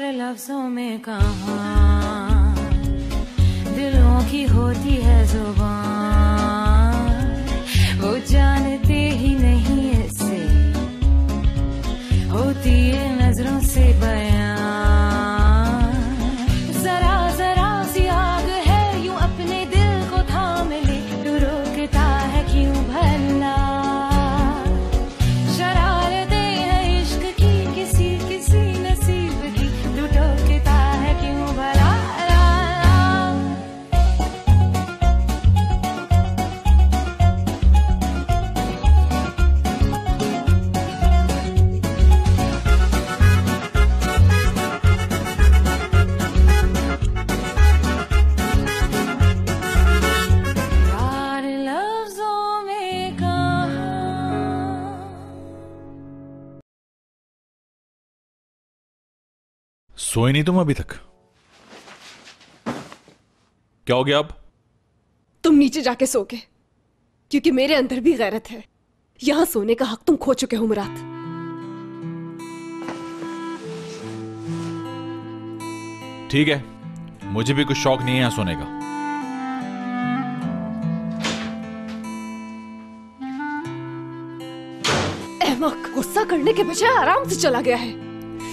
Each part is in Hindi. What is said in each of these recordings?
प्यार लफ्जों में कहाँ दिलों की होती है जुबान, वो जानते ही नहीं इससे होती है नजरों से बयां। जरा जरा सी आग है यूं अपने दिल को थाम ले, तू रोकता है क्यों भला? शरारतें हैं इश्क की किसी किसी नसीब की, तू टोकता है क्यों भला? सोए नहीं तुम अभी तक? क्या हो गया अब? तुम नीचे जाके सोगे, क्योंकि मेरे अंदर भी गैरत है। यहां सोने का हक तुम खो चुके हो मुराद। ठीक है, मुझे भी कुछ शौक नहीं है यहां सोने का। अहमक, गुस्सा करने के बजाय आराम से चला गया है।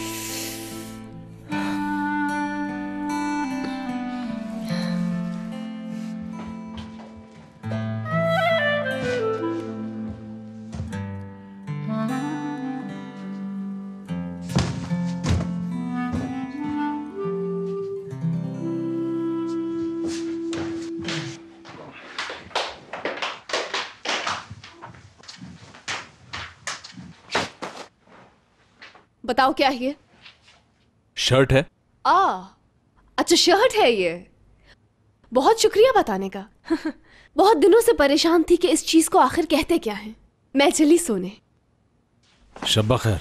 बताओ क्या है ये? शर्ट है। अच्छा शर्ट है ये। बहुत शुक्रिया बताने का। बहुत दिनों से परेशान थी कि इस चीज को आखिर कहते क्या है। मैं चली सोने। शब्बा खैर।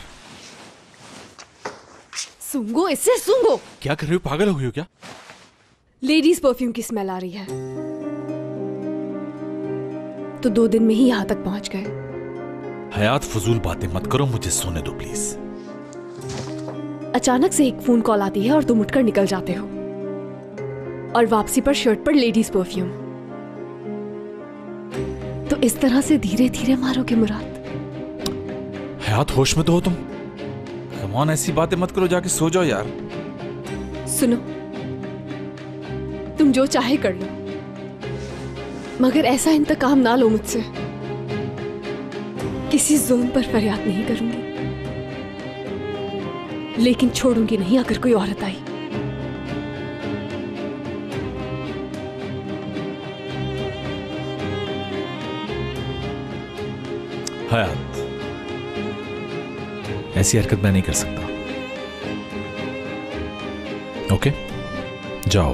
सूंघो इसे, सूंघो। क्या कर रही हो, पागल हो गई हो क्या? लेडीज परफ्यूम की स्मेल आ रही है। तो 2 दिन में ही यहां तक पहुंच गए। हयात, फजूल बातें मत करो, मुझे सोने दो प्लीज। अचानक से एक फोन कॉल आती है और तुम उठकर निकल जाते हो, और वापसी पर शर्ट पर लेडीज परफ्यूम। तो इस तरह से धीरे धीरे मारोगे मुराद? हयात, होश में तो हो तुम? कमान, ऐसी बातें मत करो, जाके सो जाओ यार। सुनो, तुम जो चाहे कर लो, मगर ऐसा इंतकाम ना लो मुझसे। किसी जुल्म पर फरियाद नहीं करूंगी, लेकिन छोड़ूंगी नहीं अगर कोई औरत आई। हयात, ऐसी हरकत मैं नहीं कर सकता। ओके, जाओ।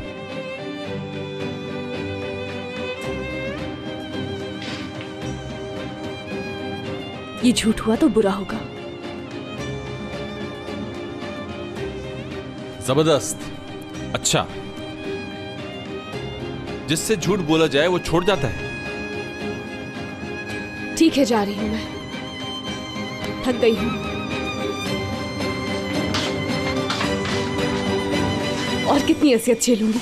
ये झूठ हुआ तो बुरा होगा। जबरदस्त। अच्छा, जिससे झूठ बोला जाए वो छोड़ जाता है। ठीक है, जा रही हूं मैं, थक गई हूं। और कितनी असियत झेलूंगी।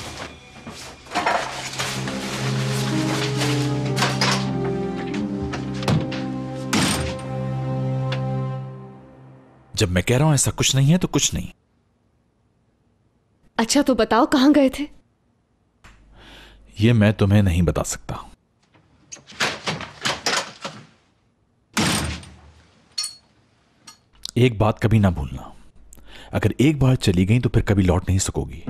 जब मैं कह रहा हूं ऐसा कुछ नहीं है तो कुछ नहीं। अच्छा तो बताओ, कहां गए थे? ये मैं तुम्हें नहीं बता सकता। एक बात कभी ना भूलना, अगर एक बार चली गई तो फिर कभी लौट नहीं सकोगी।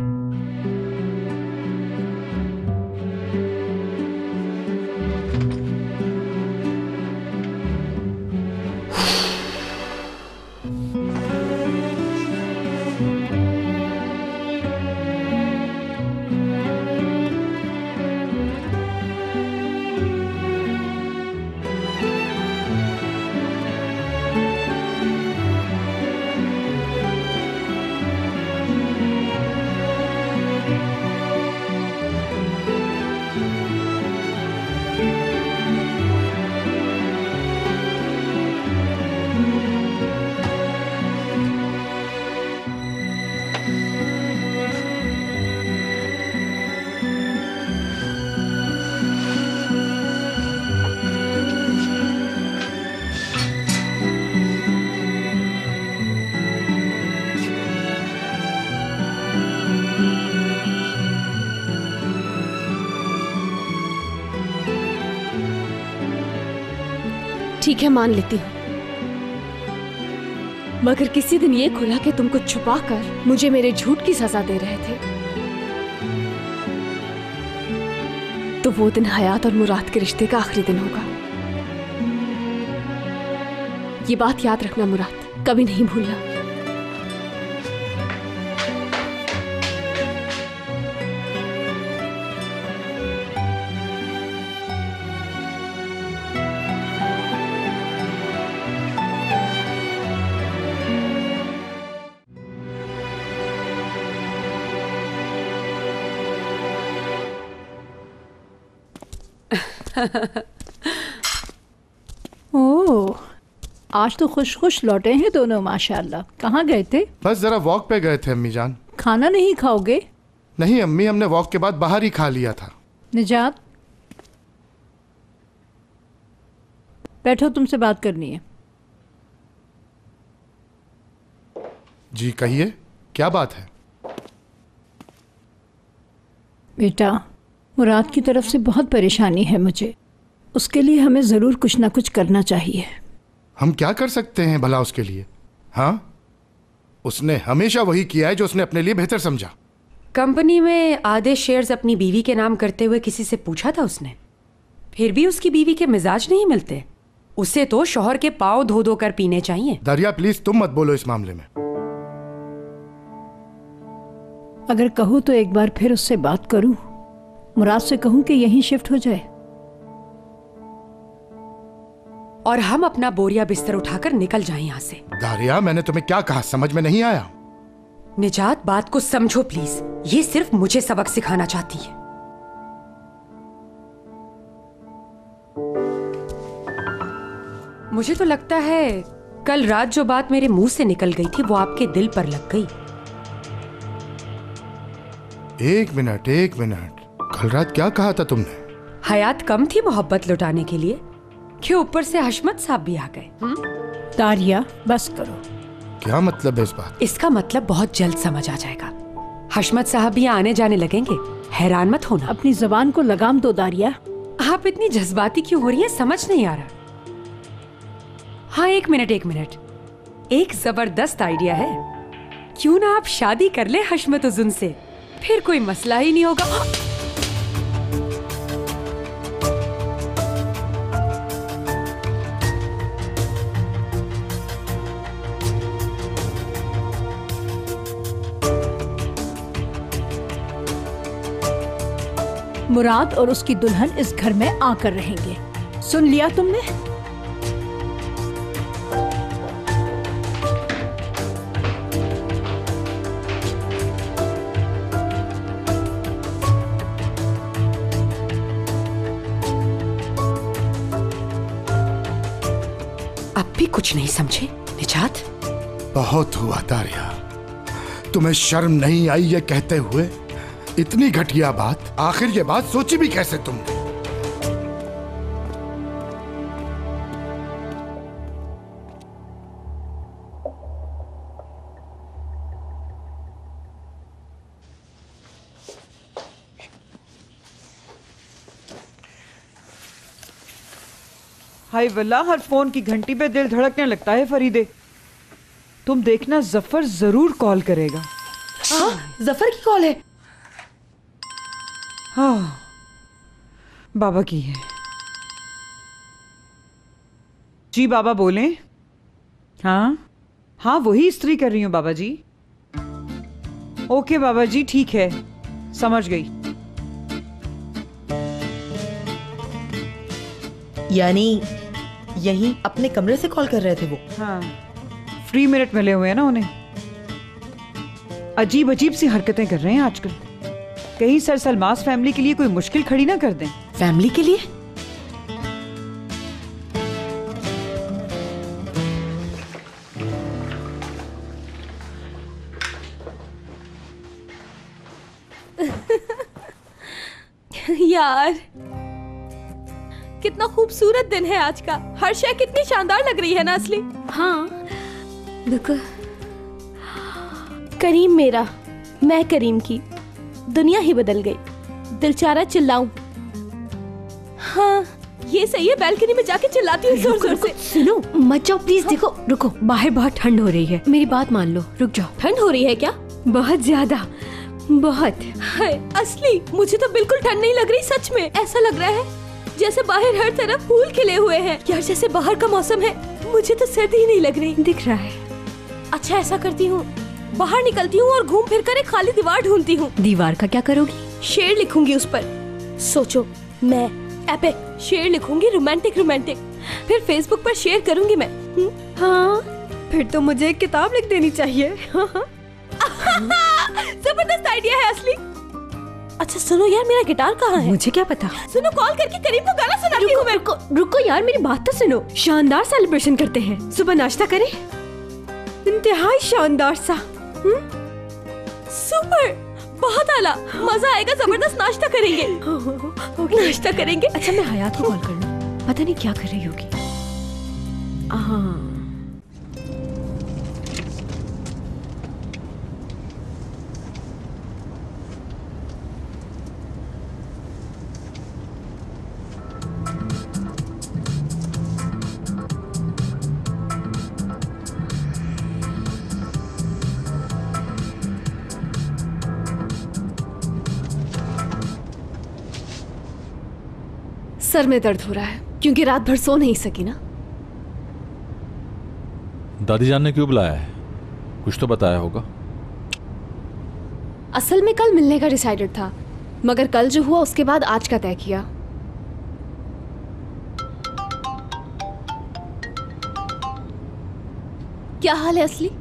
ठीक है, मान लेती हूँ, मगर किसी दिन ये खुला कि तुम कुछ छुपा कर मुझे मेरे झूठ की सजा दे रहे थे, तो वो दिन हयात और मुराद के रिश्ते का आखिरी दिन होगा। ये बात याद रखना मुराद, कभी नहीं भूलना। ओह, आज तो खुश खुश लौटे हैं दोनों माशाल्लाह। कहाँ गए थे? बस जरा वॉक पे गए थे अम्मी जान। खाना नहीं खाओगे? नहीं अम्मी, हमने वॉक के बाद बाहर ही खा लिया था। निजात, बैठो, तुमसे बात करनी है। जी कहिए, क्या बात है? बेटा, मुराद की तरफ से बहुत परेशानी है मुझे। उसके लिए हमें ज़रूर कुछ ना कुछ करना चाहिए। हम क्या कर सकते हैं भला उसके लिए? हाँ, उसने हमेशा वही किया है जो उसने अपने लिए बेहतर समझा। कंपनी में आधे शेयर्स अपनी बीवी के नाम करते हुए किसी से पूछा था उसने, फिर भी उसकी बीवी के मिजाज नहीं मिलते। उसे तो शौहर के पाँव धो धो कर पीने चाहिए। दरिया प्लीज तुम मत बोलो इस मामले में। अगर कहूँ तो एक बार फिर उससे बात करूँ, मुराद से कहूँ कि यहीं शिफ्ट हो जाए, और हम अपना बोरिया बिस्तर उठाकर निकल जाएं यहाँ से। दारिया, मैंने तुम्हें क्या कहा, समझ में नहीं आया? निजात, बात को समझो प्लीज। ये सिर्फ मुझे सबक सिखाना चाहती है। मुझे तो लगता है कल रात जो बात मेरे मुंह से निकल गई थी वो आपके दिल पर लग गई। एक मिनट, कल रात क्या कहा था तुमने? हयात कम थी मोहब्बत लुटाने के लिए कि ऊपर से हशमत साहब भी आ गए। दारिया, बस करो। क्या मतलब है इस बात? इसका मतलब बहुत जल्द समझ आ जाएगा। हशमत साहब भी आने जाने लगेंगे, हैरान मत होना। अपनी जबान को लगाम दो दारिया। आप इतनी जज्बाती क्यों हो रही है, समझ नहीं आ रहा। हाँ, एक मिनट, एक जबरदस्त आइडिया है। क्यों ना आप शादी कर ले हशमत उजुन से, फिर कोई मसला ही नहीं होगा। मुराद और उसकी दुल्हन इस घर में आकर रहेंगे, सुन लिया तुमने? अब भी कुछ नहीं समझे निजात? बहुत हुआ दारिया, तुम्हें शर्म नहीं आई ये कहते हुए? इतनी घटिया बात, आखिर ये बात सोची भी कैसे तुमने? हाय वल्लाह, हर फोन की घंटी पे दिल धड़कने लगता है फरीदे। तुम देखना, जफर जरूर कॉल करेगा। जफर की कॉल है? हाँ, बाबा की है। जी बाबा बोले। हाँ हाँ, वही इस्त्री कर रही हूँ बाबा जी। ओके बाबा जी, ठीक है, समझ गई। यानी यहीं अपने कमरे से कॉल कर रहे थे वो? हाँ, फ्री मिनट मिले हुए हैं ना उन्हें। अजीब अजीब सी हरकतें कर रहे हैं आजकल। कहीं सर सलमास फैमिली के लिए कोई मुश्किल खड़ी ना कर दें। फैमिली के लिए? यार, कितना खूबसूरत दिन है आज का। हर शय कितनी शानदार लग रही है ना असली। हाँ देखो, करीम मेरा, मैं करीम की, दुनिया ही बदल गई। दिल चाह रहा चिल्लाऊं। हाँ, ये सही है, बैल्कनी में जाके चिल्लाती हूँ जोर जोर से। सुनो मत जाओ प्लीज। देखो रुको, बाहर बहुत ठंड हो रही है, मेरी बात मान लो, रुक जाओ। ठंड हो रही है क्या? बहुत ज्यादा, बहुत। हाय असली, मुझे तो बिल्कुल ठंड नहीं लग रही। सच में ऐसा लग रहा है जैसे बाहर हर तरफ फूल खिले हुए हैं। यार जैसे बाहर का मौसम है, मुझे तो सर्दी ही नहीं लग रही। दिख रहा है। अच्छा ऐसा करती हूँ, बाहर निकलती हूँ और घूम फिर कर एक खाली दीवार ढूंढती हूँ। दीवार का क्या करोगी? शेर लिखूंगी उस पर। सोचो, मैं एपिक शेर लिखूंगी, रोमांटिक रोमांटिक, फिर फेसबुक पर शेयर करूंगी मैं। हाँ, फिर तो मुझे एक किताब लिख देनी चाहिए। जबरदस्त आइडिया है असली। अच्छा सुनो यार, मेरा गिटार कहाँ है? मुझे क्या पता। सुनो, कॉल करके करीम को गाना सुनाती हूँ मैं। रुको यार, मेरी बात तो सुनो। शानदार सेलिब्रेशन करते हैं, सुबह नाश्ता करें, इंतहाई शानदार सा। सुपर, बहुत आला, मजा आएगा। जबरदस्त नाश्ता करेंगे। नाश्ता करेंगे। अच्छा मैं हयात को कॉल कर लूं, पता नहीं क्या कर रही होगी। हाँ सर में दर्द हो रहा है क्योंकि रात भर सो नहीं सकी ना। दादी जान ने क्यों बुलाया है? कुछ तो बताया होगा। असल में कल मिलने का डिसाइडेड था, मगर कल जो हुआ उसके बाद आज का तय किया। क्या हाल है असली?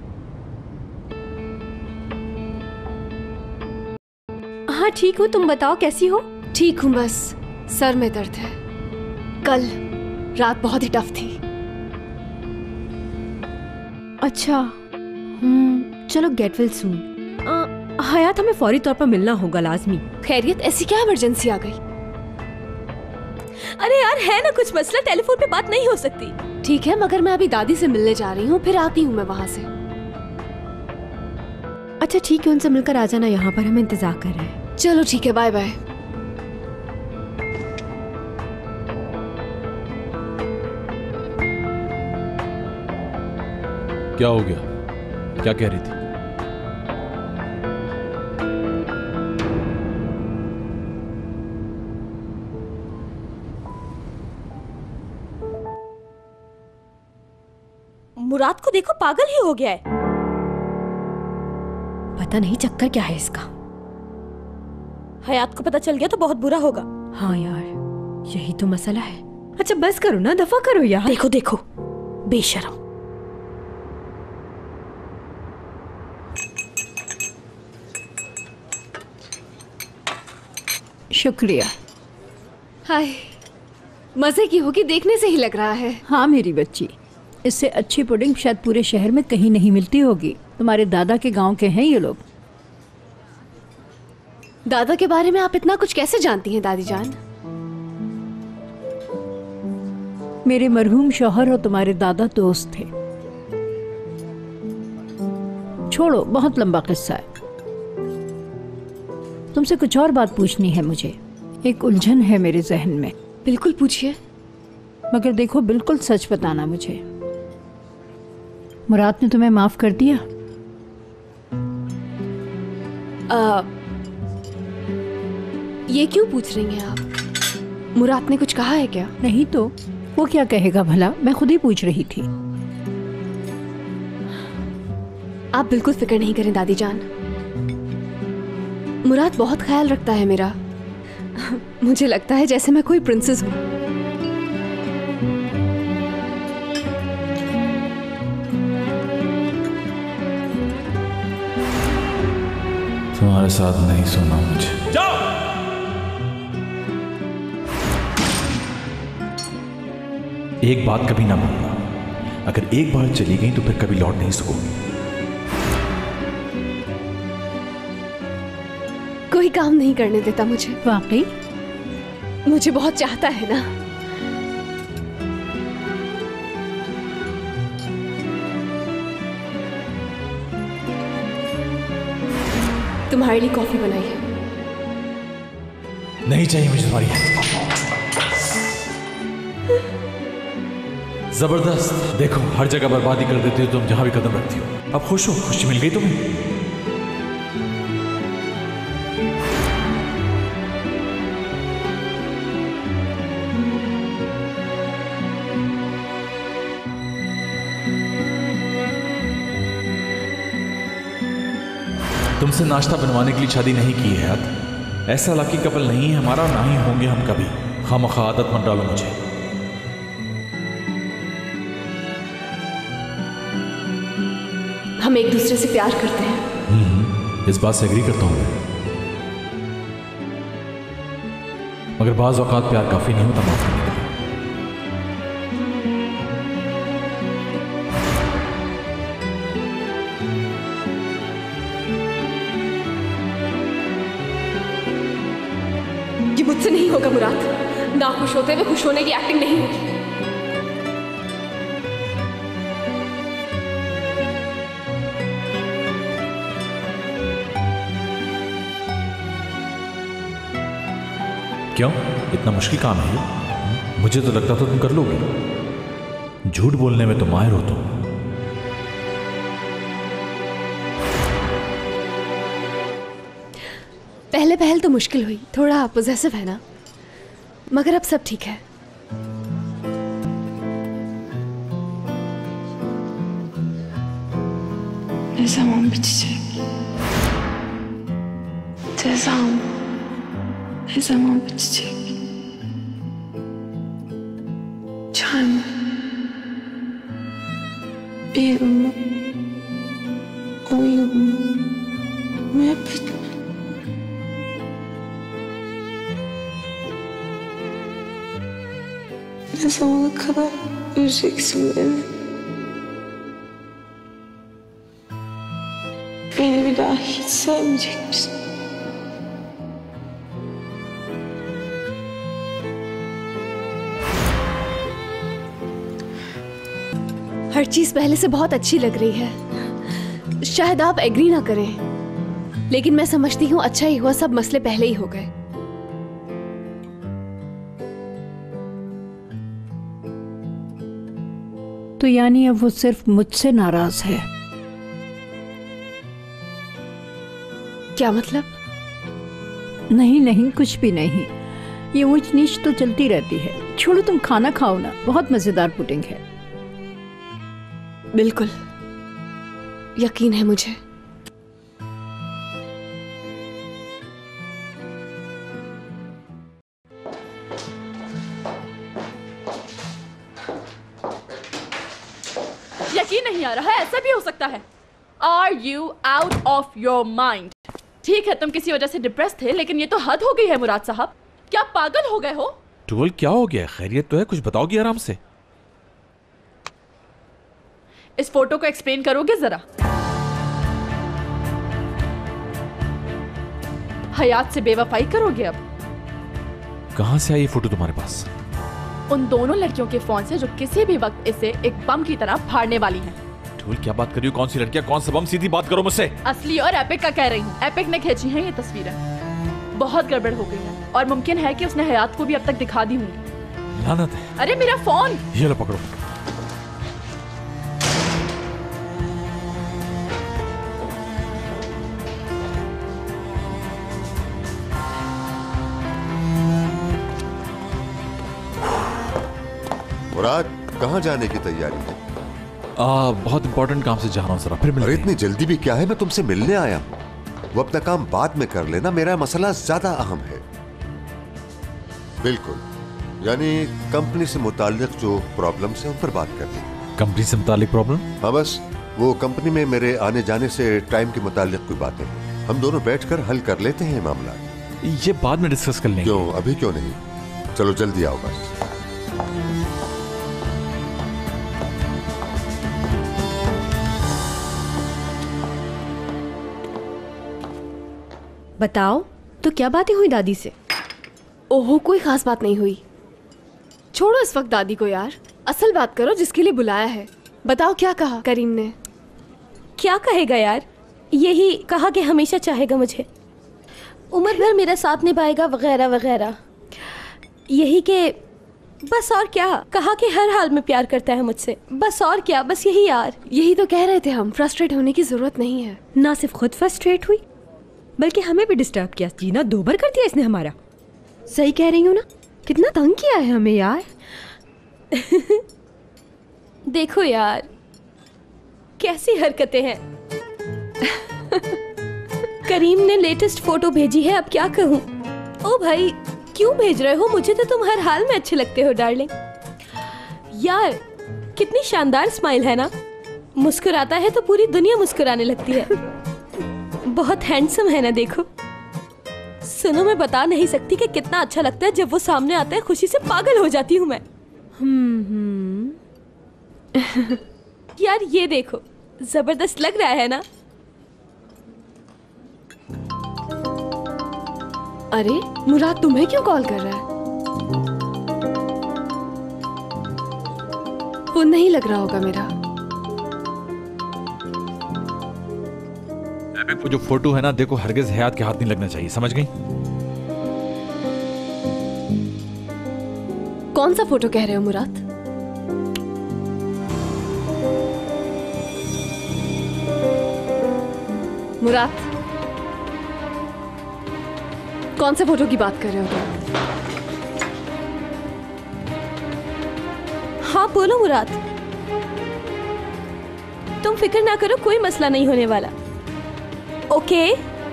हाँ ठीक हूँ, तुम बताओ कैसी हो? ठीक हूँ, बस सर में दर्द है। कल रात बहुत ही टफ थी। अच्छा चलो गेट वेल सून। हयात, हमें फौरी तौर पर मिलना होगा लाजमी। खैरियत, ऐसी क्या इमरजेंसी आ गई? अरे यार है ना कुछ मसला, टेलीफोन पे बात नहीं हो सकती। ठीक है, मगर मैं अभी दादी से मिलने जा रही हूँ, फिर आती हूँ मैं वहां से। अच्छा ठीक है, उनसे मिलकर आ जाना, यहाँ पर हम इंतजार कर रहे हैं। चलो ठीक है, बाय बाय। क्या हो गया? क्या कह रही थी? मुराद को देखो, पागल ही हो गया है। पता नहीं चक्कर क्या है इसका। हयात को पता चल गया तो बहुत बुरा होगा। हाँ यार, यही तो मसला है। अच्छा बस करो ना, दफा करो यार। देखो देखो, बेशरम। शुक्रिया। हाय, मजे की होगी, देखने से ही लग रहा है। हाँ मेरी बच्ची, इससे अच्छी पुडिंग शायद पूरे शहर में कहीं नहीं मिलती होगी। तुम्हारे दादा के गांव के हैं ये लोग। दादा के बारे में आप इतना कुछ कैसे जानती हैं दादी जान? मेरे मरहूम शौहर और तुम्हारे दादा दोस्त थे। छोड़ो, बहुत लंबा किस्सा है। तुमसे कुछ और बात पूछनी है मुझे। एक उलझन है मेरे जहन में। बिल्कुल पूछिए, मगर देखो बिल्कुल सच बताना मुझे। मुराद ने तुम्हें माफ कर दिया? ये क्यों पूछ रही हैं आप? मुराद ने कुछ कहा है क्या? नहीं तो वो क्या कहेगा भला, मैं खुद ही पूछ रही थी। आप बिल्कुल फिक्र नहीं करें दादी जान, मुराद बहुत ख्याल रखता है मेरा। मुझे लगता है जैसे मैं कोई प्रिंसेस हूँ। तुम्हारे साथ नहीं सोना मुझे। जाओ। एक बात कभी ना भूलना, अगर एक बार चली गई तो फिर कभी लौट नहीं सकोगी। कोई काम नहीं करने देता मुझे। वाकई? मुझे बहुत चाहता है ना। तुम्हारे लिए कॉफी बनाई है। नहीं चाहिए मुझे तुम्हारी। जबरदस्त। देखो हर जगह बर्बादी कर देती हो तुम जहां भी कदम रखती हो। अब खुश हो? खुशी मिल गई तुम्हें? तुमसे नाश्ता बनवाने के लिए शादी नहीं की है हयात। ऐसा लकी कपल नहीं है हमारा, ना ही होंगे हम कभी। खामखा आदत मत डालो मुझे। हम एक दूसरे से प्यार करते हैं। इस बात से एग्री करता हूं मैं। मगर बाज औकात प्यार काफी नहीं होता माफ करने के लिए। ये मुझसे नहीं होगा मुराद। ना खुश होते हुए खुश होने की एक्टिंग नहीं होगी। क्यों? इतना मुश्किल काम है ये? मुझे तो लगता था तुम कर लोगे। झूठ बोलने में तो माहिर हो तुम। पहले पहल तो मुश्किल हुई, थोड़ा पोजेसिव है ना, मगर अब सब ठीक है। Ne zaman bitecek? Cezam ne zaman bitecek? Çay mı? Bir yıl mı? 10 yıl mı? Müebbet mi? Ne zamana kadar üzeceksin beni? Beni bir daha hiç sevmeyecek misin? हर चीज पहले से बहुत अच्छी लग रही है। शायद आप एग्री ना करें, लेकिन मैं समझती हूँ अच्छा ही हुआ सब मसले पहले ही हो गए। तो यानी अब वो सिर्फ मुझसे नाराज है? क्या मतलब? नहीं नहीं, कुछ भी नहीं। ये ऊंच नीच तो चलती रहती है। छोड़ो, तुम खाना खाओ ना, बहुत मजेदार पुडिंग है। बिल्कुल, यकीन है मुझे। यकीन नहीं आ रहा है, ऐसा भी हो सकता है। Are you out of your mind? ठीक है तुम किसी वजह से डिप्रेस थे, लेकिन ये तो हद हो गई है मुराद साहब। क्या पागल हो गए हो? टुवल क्या हो गया? खैरियत तो है? कुछ बताओगी आराम से। इस फोटो को एक्सप्लेन करोगे जरा? हयात से बेवफाई करोगे अब? कहां से आई ये फोटो तुम्हारे पास? उन दोनों लड़कियों के फोन से जो किसी भी वक्त इसे एक बम की तरह फाड़ने वाली हैं। टुवल क्या बात कर रही हो? कौन सी लड़कियां, कौन सा बम? सीधी बात करो मुझसे। असली और एपिक का कह रही हूँ। एपिक ने खींची हैं ये तस्वीरें। बहुत गड़बड़ हो गई है और मुमकिन है कि उसने हयात को भी अब तक दिखा दी होंगी। लानत है। अरे मेरा फोन! ये लो पकड़ो। मुराद, कहाँ जाने की तैयारी है? बहुत इंपॉर्टेंट काम से जा रहा हूँ सर, फिर मिलेंगे। अरे इतनी जल्दी भी क्या है? मैं तुमसे मिलने आया हूँ। वो अपना काम बाद में कर लेना, मेरा मसला ज्यादा अहम है। बिल्कुल, यानी कंपनी से मुताल्लिक जो प्रॉब्लम्स है उन पर बात करनी। कंपनी से मुताल्लिक प्रॉब्लम? हाँ बस, वो कंपनी में मेरे आने जाने से टाइम के मुताल्लिक कोई बातें हम दोनों बैठकर हल कर लेते हैं मामला। ये बाद में डिस्कस कर लेंगे। क्यों? अभी क्यों नहीं? चलो जल्दी आओ बस। बताओ तो क्या बातें हुई दादी से? ओहो, कोई खास बात नहीं हुई। छोड़ो इस वक्त दादी को यार, असल बात करो जिसके लिए बुलाया है। बताओ क्या कहा करीम ने? क्या कहेगा यार, यही कहा कि हमेशा चाहेगा मुझे, उम्र भर मेरा साथ निभाएगा वगैरह वगैरह। यही कि बस और क्या, कहा कि हर हाल में प्यार करता है मुझसे, बस और क्या, बस यही यार। यही तो कह रहे थे हम, फ्रस्ट्रेट होने की जरूरत नहीं है। ना सिर्फ खुद फ्रस्ट्रेट हुई बल्कि हमें भी डिस्टर्ब किया, जीना दोबर कर दिया इसने हमारा। सही कह रही हूँ ना, कितना तंग किया है हमें यार। देखो यार कैसी हरकतें हैं। करीम ने लेटेस्ट फोटो भेजी है, अब क्या कहूँ। ओ भाई क्यों भेज रहे हो, मुझे तो तुम हर हाल में अच्छे लगते हो डार्लिंग। यार कितनी शानदार स्माइल है ना, मुस्कुराता है तो पूरी दुनिया मुस्कुराने लगती है। बहुत हैंडसम है ना, देखो। सुनो मैं बता नहीं सकती कि कितना अच्छा लगता है जब वो सामने आता है, खुशी से पागल हो जाती हूँ मैं। यार ये देखो, जबरदस्त लग रहा है ना। अरे मुराद तुम्हें क्यों कॉल कर रहा है? वो नहीं लग रहा होगा मेरा। वो जो फोटो है ना, देखो हरगिज हयात के हाथ नहीं लगना चाहिए, समझ गई? कौन सा फोटो कह रहे हो मुराद? मुराद कौन से फोटो की बात कर रहे हो तुम? हाँ बोलो मुराद। तुम फिक्र ना करो, कोई मसला नहीं होने वाला। ओके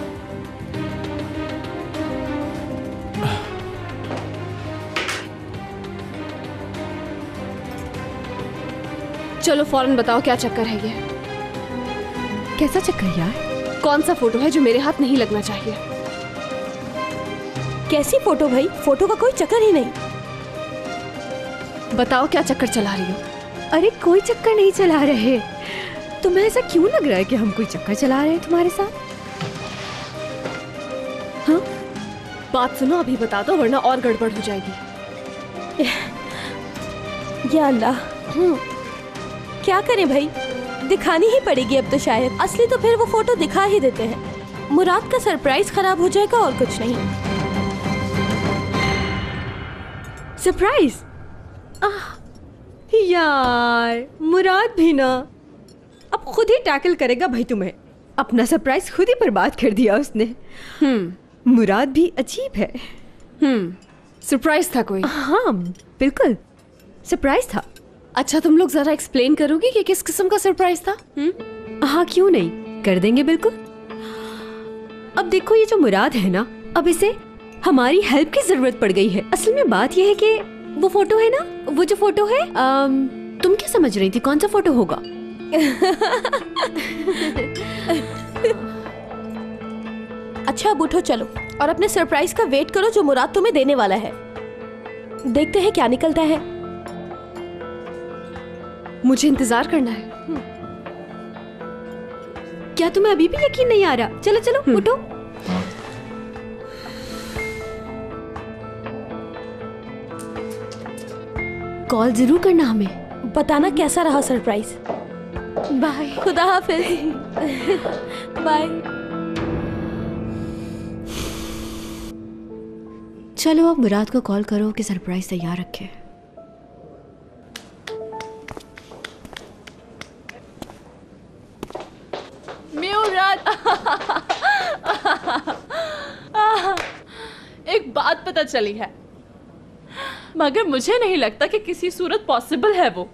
चलो फौरन बताओ क्या चक्कर है ये? कैसा चक्कर यार? कौन सा फोटो है जो मेरे हाथ नहीं लगना चाहिए? कैसी फोटो भाई? फोटो का कोई चक्कर ही नहीं। बताओ क्या चक्कर चला रही हो? अरे कोई चक्कर नहीं चला रहे। तुम्हें ऐसा क्यों लग रहा है कि हम कोई चक्कर चला रहे हैं तुम्हारे साथ? हाँ बात सुनो, अभी बता दो वरना और गड़बड़ हो जाएगी। या अल्लाह, क्या करें भाई, दिखानी ही पड़ेगी अब तो शायद। असली तो फिर वो फोटो दिखा ही देते हैं। मुराद का सरप्राइज खराब हो जाएगा और कुछ नहीं। सरप्राइज? यार मुराद भी ना अब खुद ही टैकल करेगा भाई तुम्हें। अपना सरप्राइज खुद ही बर्बाद कर दिया उसने। मुराद भी अजीब है। सरप्राइज था कोई? हाँ बिल्कुल सरप्राइज था। अच्छा तुम लोग जरा एक्सप्लेन करोगे कि किस किस्म का सरप्राइज था? हाँ क्यों नहीं, कर देंगे बिल्कुल। अब देखो ये जो मुराद है ना, अब इसे हमारी हेल्प की जरूरत पड़ गई है। असल में बात यह है कि वो फोटो है ना, वो जो फोटो है, तुम क्या समझ रही थी कौन सा फोटो होगा? अच्छा अब उठो चलो और अपने सरप्राइज का वेट करो जो मुराद तुम्हें देने वाला है। देखते हैं क्या निकलता है। मुझे इंतजार करना है। क्या तुम्हें अभी भी यकीन नहीं आ रहा? चलो चलो उठो। कॉल जरूर करना हमें, बताना कैसा रहा सरप्राइज। बाय, खुदा हाफिज। बाय। चलो अब मुराद को कॉल करो कि सरप्राइज तैयार रखे। एक बात पता चली है, मगर मुझे नहीं लगता कि किसी सूरत पॉसिबल है वो।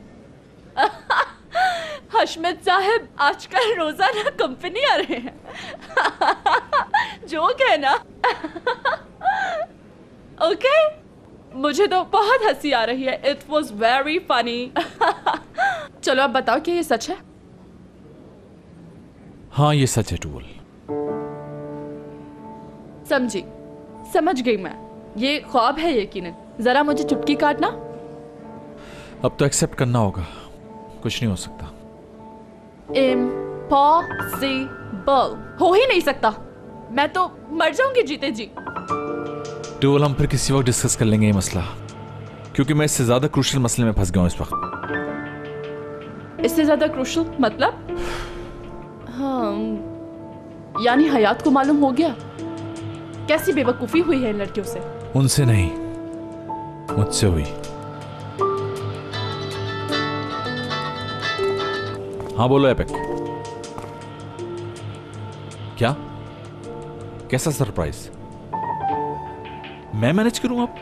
हशमत साहब आजकल रोजाना कंपनी आ रहे हैं। जोक है ना? ओके मुझे तो बहुत हंसी आ रही है। It was very funny. चलो अब बताओ कि ये सच है? हाँ ये सच है टूवल। समझी, समझ गई मैं। ये ख्वाब है यकीनन। जरा मुझे चुटकी काटना। अब तो एक्सेप्ट करना होगा, कुछ नहीं हो सकता। इम्पॉसिबल, हो ही नहीं सकता। मैं तो मर जाऊंगी जीते जी। टूवल हम फिर किसी वक्त डिस्कस कर लेंगे ये मसला, क्योंकि मैं इससे ज्यादा क्रूशियल मसले में फंस गया हूं इस वक्त। इससे ज्यादा क्रूशियल मतलब? हाँ यानी हयात को मालूम हो गया? कैसी बेवकूफी हुई है इन लड़कियों से। उनसे नहीं, मुझसे हुई। हाँ बोलो एपिक। क्या? कैसा सरप्राइज? मैं मैनेज करूं आप?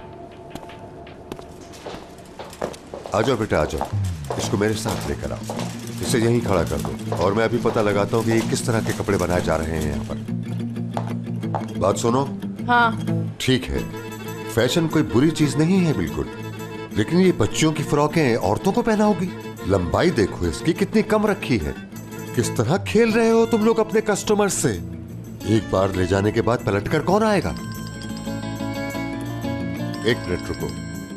आ जाओ बेटा आ जाओ, इसको मेरे साथ लेकर आओ, इसे यहीं खड़ा कर दो और मैं अभी पता लगाता हूँ कि किस तरह के कपड़े बनाए जा रहे हैं यहाँ पर। बात सुनो। हाँ ठीक है, फैशन कोई बुरी चीज नहीं है बिल्कुल, लेकिन ये बच्चों की फ्रॉकें औरतों को पहनाओगी? लंबाई देखो इसकी कितनी कम रखी है। किस तरह खेल रहे हो तुम लोग अपने कस्टमर से। एक बार ले जाने के बाद पलट कर कौन आएगा? एक मिनट रुको।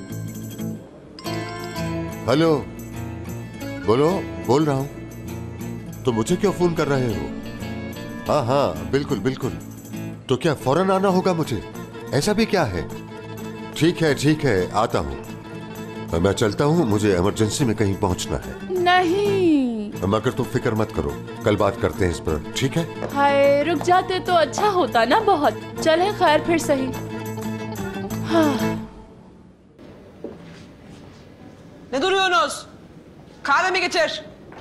हेलो, बोलो। बोल रहा हूं। तो मुझे क्यों फोन कर रहे हो? हाँ हाँ बिल्कुल बिल्कुल। तो क्या फौरन आना होगा मुझे? ऐसा भी क्या है? ठीक है आता हूं। मैं चलता हूं, मुझे इमरजेंसी में कहीं पहुंचना है। नहीं मगर तुम फिक्र मत करो, कल बात करते हैं इस पर, ठीक है? हाय, रुक जाते तो अच्छा होता ना बहुत। चले खैर फिर सही। हाँ। Ne duruyorsunuz? Kahve mi getir?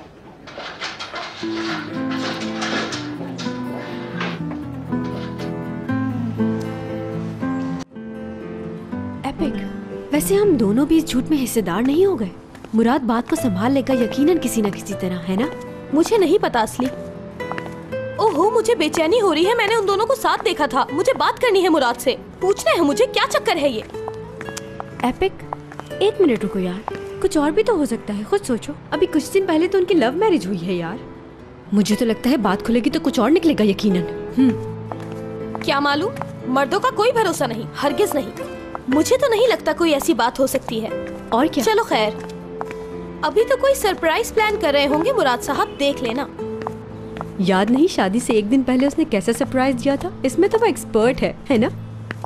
Epic, वैसे हम दोनों भी इस झूठ में हिस्सेदार नहीं हो गए? मुराद बात को संभाल लेगा यकीनन किसी न किसी तरह, है ना? मुझे नहीं पता असली। ओहो, मुझे बेचैनी हो रही है। मैंने उन दोनों को साथ देखा था। मुझे बात करनी है मुराद से। पूछना है मुझे क्या चक्कर है ये। एपिक, एक मिनट रुको यार, कुछ और भी तो हो सकता है। खुद सोचो, अभी कुछ दिन पहले तो उनकी लव मैरिज हुई है यार। मुझे तो लगता है बात खुलेगी तो कुछ और निकलेगा यकीनन। क्या मालूम, मर्दों का कोई भरोसा नहीं, हरगिज नहीं। मुझे तो नहीं लगता कोई ऐसी बात हो सकती है। और क्या? चलो खैर, अभी तो कोई सरप्राइज प्लान कर रहे होंगे मुराद साहब, देख लेना। याद नहीं शादी से एक दिन पहले उसने कैसा सरप्राइज दिया था? इसमें तो वो एक्सपर्ट है ना?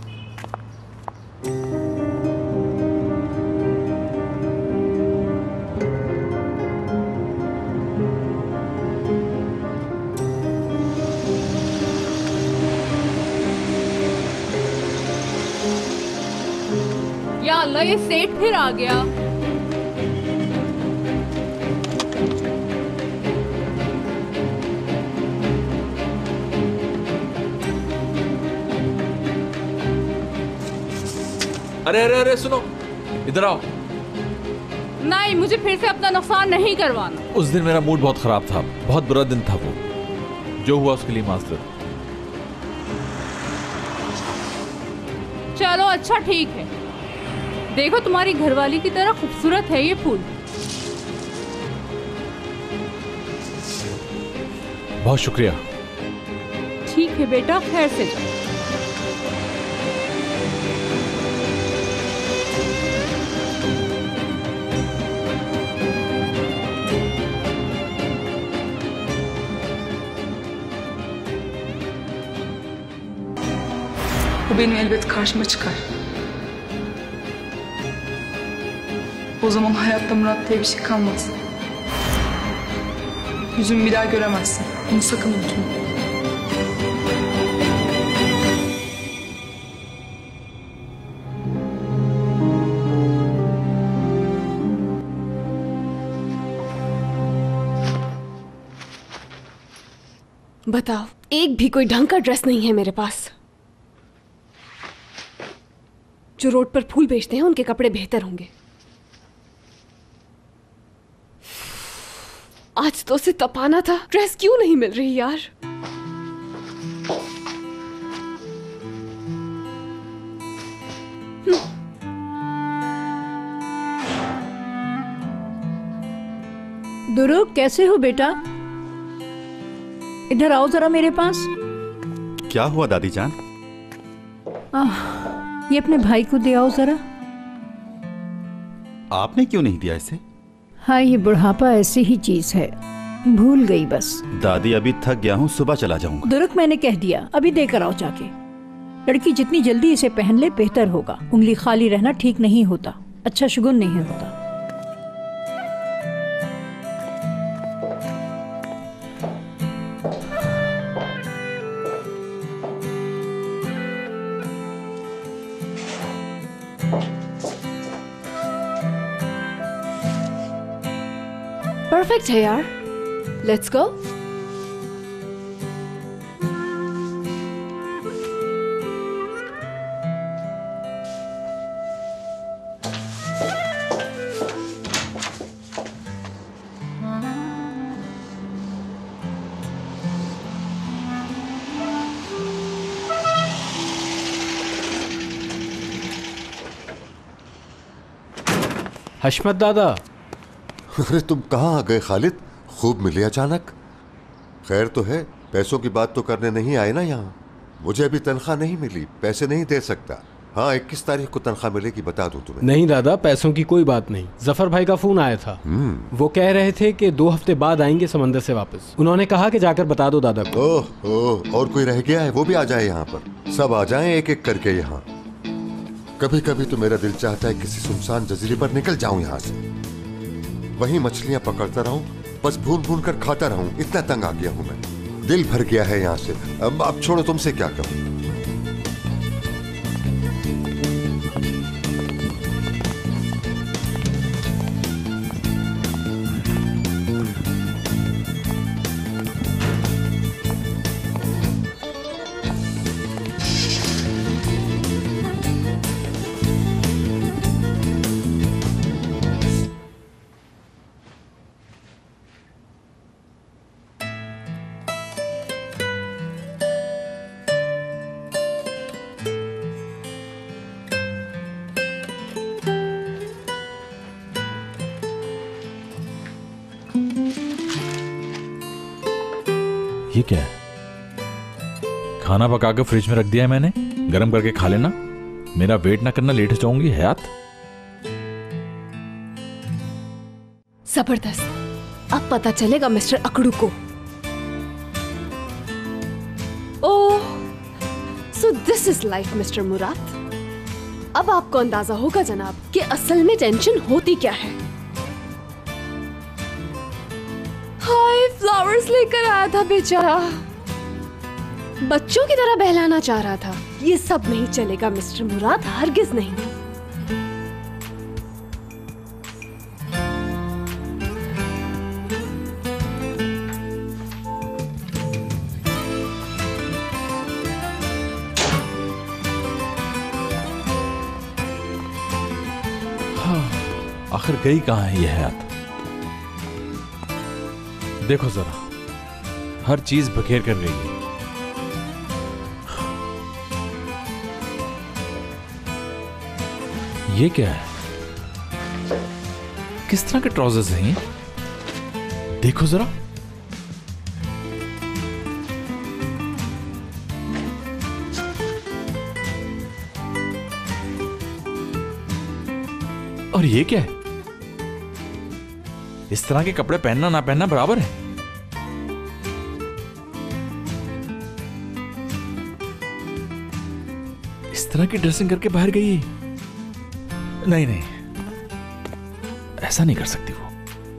या अल्लाह, ये सेठ फिर आ गया। अरे सुनो, इधर आओ। नहीं, मुझे फिर से अपना नुकसान नहीं करवाना। उस दिन मेरा मूड बहुत खराब था, बहुत बुरा दिन था वो। जो हुआ उसके लिए माजरत। चलो अच्छा ठीक है। देखो, तुम्हारी घरवाली की तरह खूबसूरत है ये फूल। बहुत शुक्रिया। ठीक है बेटा, खैर से जाओ। O benim elbet karşıma çıkar. O zaman hayatta Murat diye bir şey kalmaz. Yüzümü bir daha göremezsin. Bunu sakın unutma. बताओ, एक भी कोई ढंग का ड्रेस नहीं है मेरे पास। जो रोड पर फूल बेचते हैं उनके कपड़े बेहतर होंगे। आज तो उसे तपाना था, ड्रेस क्यों नहीं मिल रही यार? दुरुक, कैसे हो बेटा? इधर आओ जरा मेरे पास। क्या हुआ दादी जान? ये अपने भाई को दे आओ जरा। आपने क्यों नहीं दिया इसे? हाँ, ये बुढ़ापा ऐसी ही चीज है, भूल गई बस। दादी अभी थक गया हूँ, सुबह चला जाऊंगा। दुरुक, मैंने कह दिया, अभी देकर आओ जाके। लड़की जितनी जल्दी इसे पहन ले बेहतर होगा। उंगली खाली रहना ठीक नहीं होता, अच्छा शुगुन नहीं होता। परफेक्ट है यार। Let's go. हशमत दादा। अरे तुम कहाँ आ गए खालिद? खूब मिले अचानक। खैर तो है, पैसों की बात तो करने नहीं आए ना यहाँ। मुझे अभी तनख्वाह नहीं मिली, पैसे नहीं दे सकता। हाँ 21 तारीख को तनख्वाह मिलेगी, बता दूं तुम्हें। नहीं दादा, पैसों की कोई बात नहीं। जफर भाई का फोन आया था, वो कह रहे थे कि 2 हफ्ते बाद आएंगे समंदर से वापस। उन्होंने कहा कि जाकर बता दो दादा को। ओह, और कोई रह गया है? वो भी आ जाए यहाँ पर। सब आ जाएं एक एक करके यहाँ। कभी कभी तो मेरा दिल चाहता है किसी सुनसान जजीरे पर निकल जाऊं यहाँ से, वहीं मछलियां पकड़ता रहूं, बस भून भून कर खाता रहूं। इतना तंग आ गया हूं मैं, दिल भर गया है यहाँ से। अब छोड़ो, तुमसे क्या कहूं। ये क्या है? खाना पका के फ्रिज में रख दिया है मैंने, गरम करके खा लेना। मेरा वेट ना करना, लेट हो जाऊंगी। हयात जबरदस्त। अब पता चलेगा मिस्टर अकड़ू को। Oh, so this is life mister Murad. अब आपको अंदाजा होगा जनाब कि असल में टेंशन होती क्या है। हाय, फ्लावर्स लेकर आया था बेचारा, बच्चों की तरह बहलाना चाह रहा था। ये सब नहीं चलेगा मिस्टर मुराद, हरगिज नहीं। आखिर गई कहां है ये हयात? देखो जरा, हर चीज बखेर कर गई है। ये क्या है? किस तरह के ट्राउजर्स हैं ये? देखो जरा। और ये क्या है? इस तरह के कपड़े पहनना ना पहनना बराबर है। इस तरह की ड्रेसिंग करके बाहर गई? नहीं नहीं, ऐसा नहीं कर सकती वो।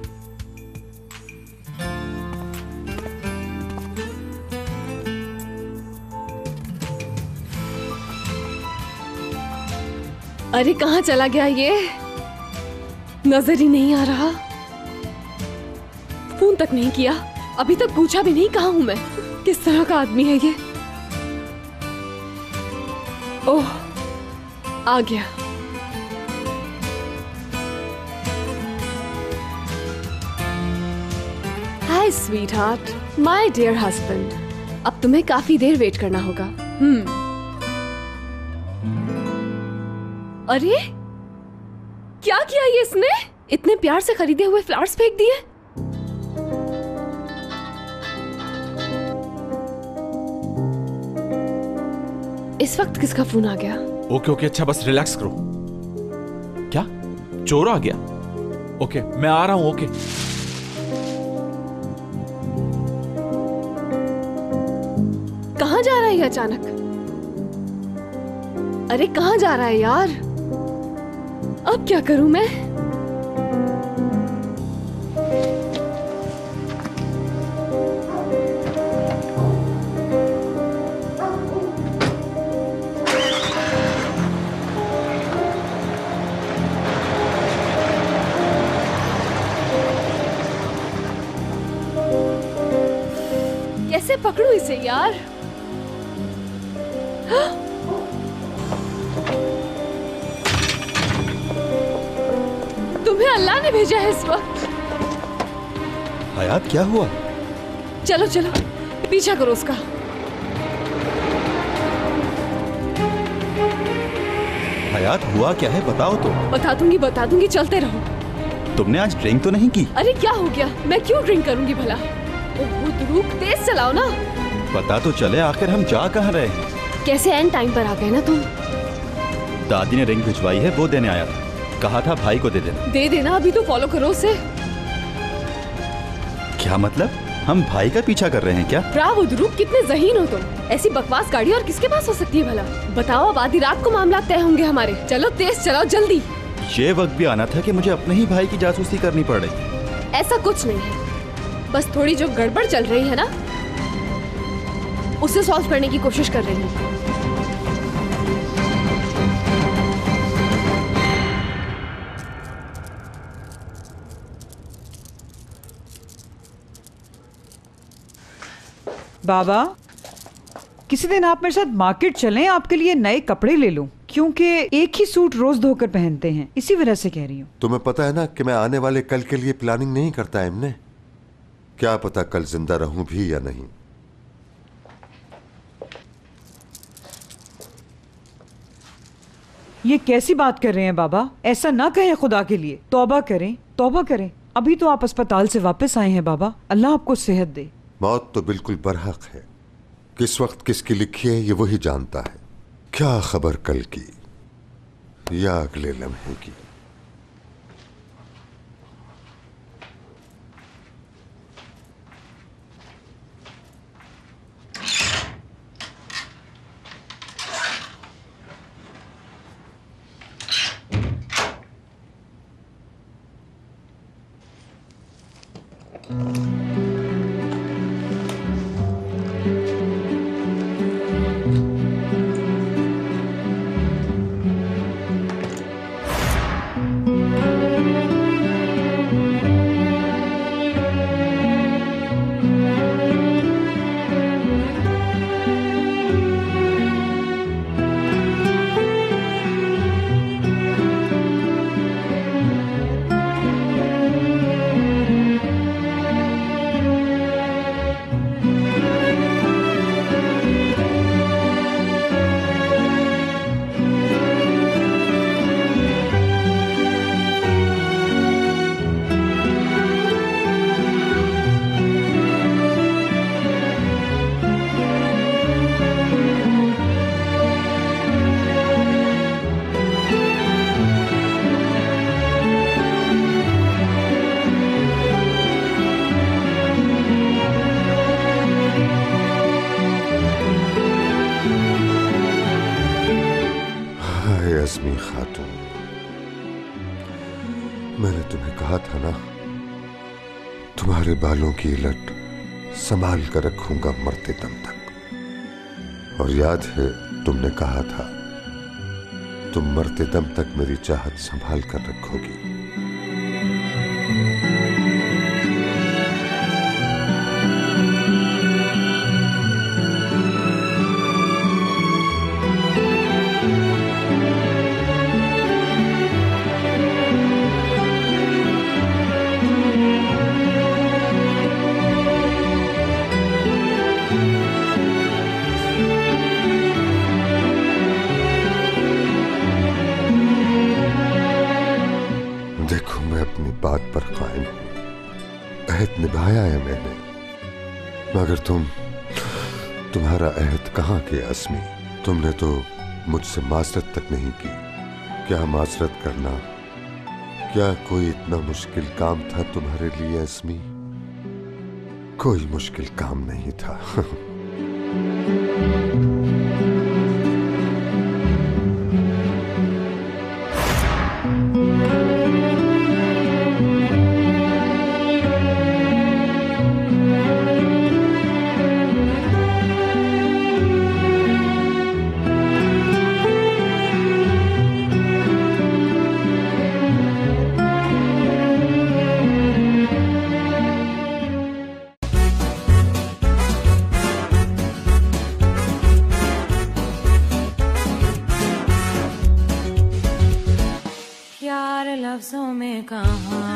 अरे कहां चला गया ये? नजर ही नहीं आ रहा। फोन तक नहीं किया, अभी तक पूछा भी नहीं कहां हूं मैं। किस तरह का आदमी है ये? ओह, आ गया। Hi sweetheart, my dear husband. अब तुम्हें काफी देर वेट करना होगा। अरे क्या किया ये इसने? इतने प्यार से खरीदे हुए फ्लावर्स फेंक दिए। इस वक्त किसका फोन आ गया? ओके ओके, अच्छा बस रिलैक्स करो। क्या चोर आ गया? ओके मैं आ रहा हूं। ओके कहां जा रहा है ये अचानक? अरे कहां जा रहा है यार? अब क्या करूं मैं? से यार। तुम्हें अल्लाह ने भेजा है इस वक्त। हयात क्या हुआ? चलो चलो पीछा करो उसका। हयात हुआ क्या है बताओ तो। बता दूंगी चलते रहो। तुमने आज ड्रिंक तो नहीं की? अरे क्या हो गया, मैं क्यों ड्रिंक करूंगी भला। ओह ध्रुव तेज चलाओ ना। पता तो चले आखिर हम जा कहाँ रहे हैं। कैसे एंड टाइम पर आ गए ना तुम। दादी ने रिंग भिजवाई है, वो देने आया था। कहा था भाई को दे देना। दे देना, अभी तो फॉलो करो उसे। क्या मतलब, हम भाई का पीछा कर रहे हैं क्या? ब्रावो ध्रुव, कितने जहीन हो तुम। ऐसी बकवास गाड़ी और किसके पास हो सकती है भला। बताओ, अब आधी रात को मामला तय होंगे हमारे। चलो तेज चलाओ जल्दी। ये वक्त भी आना था कि मुझे अपने ही भाई की जासूसी करनी पड़ रही। ऐसा कुछ नहीं है, बस थोड़ी जो गड़बड़ चल रही है ना, उसे सॉल्व करने की कोशिश कर रही हूँ। बाबा, किसी दिन आप मेरे साथ मार्केट चलें, आपके लिए नए कपड़े ले लूं, क्योंकि एक ही सूट रोज धोकर पहनते हैं, इसी वजह से कह रही हूँ। तुम्हें पता है ना कि मैं आने वाले कल के लिए प्लानिंग नहीं करता एमने। क्या पता कल जिंदा रहूं भी या नहीं। ये कैसी बात कर रहे हैं बाबा, ऐसा ना कहें खुदा के लिए। तौबा करें, तौबा करें। अभी तो आप अस्पताल से वापस आए हैं बाबा, अल्लाह आपको सेहत दे। मौत तो बिल्कुल बरहक है, किस वक्त किसकी लिखी है ये वही जानता है। क्या खबर कल की या अगले लम्हे की। अज़मी खातून, मैंने तुम्हें कहा था ना, तुम्हारे बालों की लट संभाल कर रखूंगा मरते दम तक। और याद है तुमने कहा था तुम मरते दम तक मेरी चाहत संभाल कर रखोगी। देखो, मैं अपनी बात पर कायम हूं, अहद निभाया है मैंने। मगर तुम्हारा अहद कहाँ के अज़मी? तुमने तो मुझसे माजरत तक नहीं की। क्या माजरत करना, क्या कोई इतना मुश्किल काम था तुम्हारे लिए अज़मी? कोई मुश्किल काम नहीं था। कहाँ